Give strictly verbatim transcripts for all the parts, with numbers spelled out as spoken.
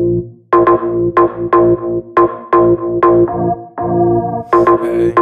Hey.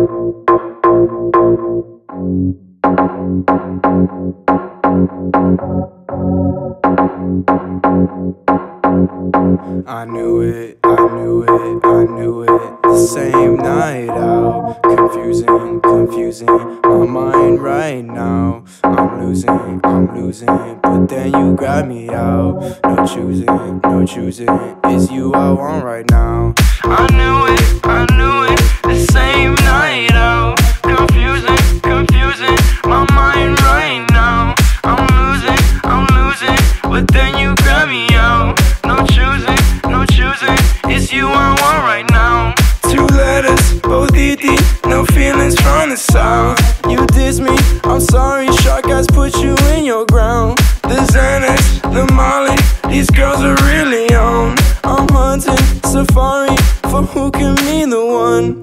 I knew it, I knew it, I knew it. The same night out, confusing, confusing my mind right now. I'm losing, I'm losing, but then you grab me out. No choosing, no choosing, it's you I want right now. I knew it, I knew it, the same night out. Confusing, confusing my mind right now. I'm losing, I'm losing, but then you grab me out. No choosing, no choosing, it's you I want right now. Two letters, both E D, no feelings from the south. You diss me, I'm sorry, Sharkeyes put you in your ground. The Xanax, the Molly, these girls are really on. I'm hunting, safari, for who can be the one.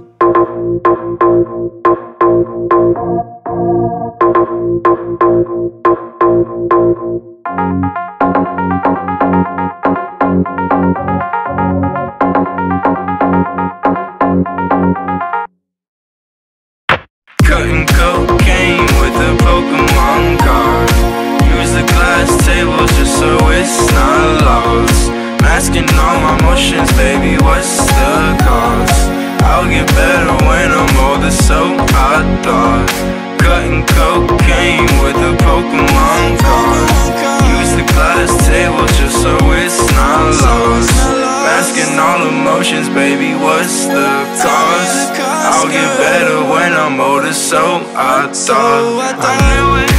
Cutting cocaine with a Pokemon card. Use the glass tables just so it's not lost. Masking all my emotions, baby, what's the cost? I'll get better when I'm older, so I thought. Cutting cocaine with a Pokemon card. Use the glass table just so it's not lost. Masking all emotions, baby, what's the cost? I'll get better when I'm older, so I thought. I knew it,